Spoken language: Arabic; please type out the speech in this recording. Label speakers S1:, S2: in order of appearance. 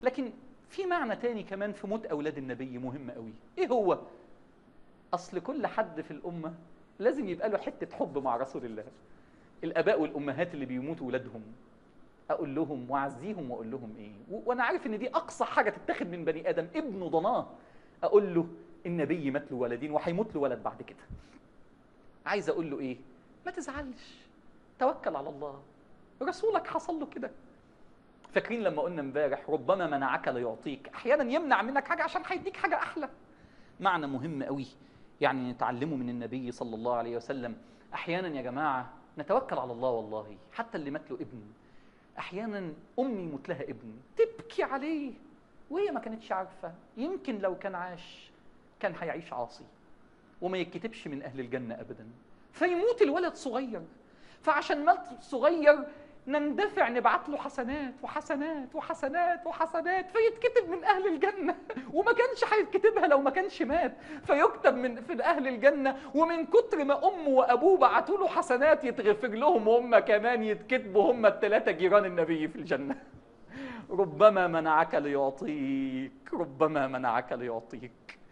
S1: لكن في معنى تاني كمان في موت أولاد النبي مهم قوي. إيه هو؟ أصل كل حد في الأمة لازم يبقى له حتة حب مع رسول الله. الآباء والأمهات اللي بيموتوا ولادهم، أقول لهم وأعزيهم وأقول لهم إيه؟ وأنا عارف إن دي أقصى حاجة تتاخد من بني آدم، ابنه ضناه، أقول له النبي مات له ولدين وهيموت له ولد بعد كده. عايز أقول له إيه؟ ما تزعلش، توكل على الله، رسولك حصل له كده. فاكرين لما قلنا امبارح ربما منعك ليعطيك؟ أحيانا يمنع منك حاجة عشان هيديك حاجة أحلى. معنى مهم قوي يعني نتعلمه من النبي صلى الله عليه وسلم. أحيانا يا جماعة نتوكل على الله، والله حتى اللي مات له ابن، أحيانا أمي يموت لها ابن تبكي عليه وهي ما كانتش عارفة، يمكن لو كان عاش كان هيعيش عاصي وما يتكتبش من أهل الجنة أبدا، فيموت الولد صغير، فعشان مات صغير نندفع نبعت له حسنات وحسنات وحسنات وحسنات فيتكتب من أهل الجنة، وما كانش هيتكتبها لو ما كانش مات، فيكتب من في أهل الجنة، ومن كتر ما أمه وأبوه بعتوا له حسنات يتغفر لهم هم كمان يتكتبوا هم الثلاثة جيران النبي في الجنة. ربما منعك ليعطيك، ربما منعك ليعطيك.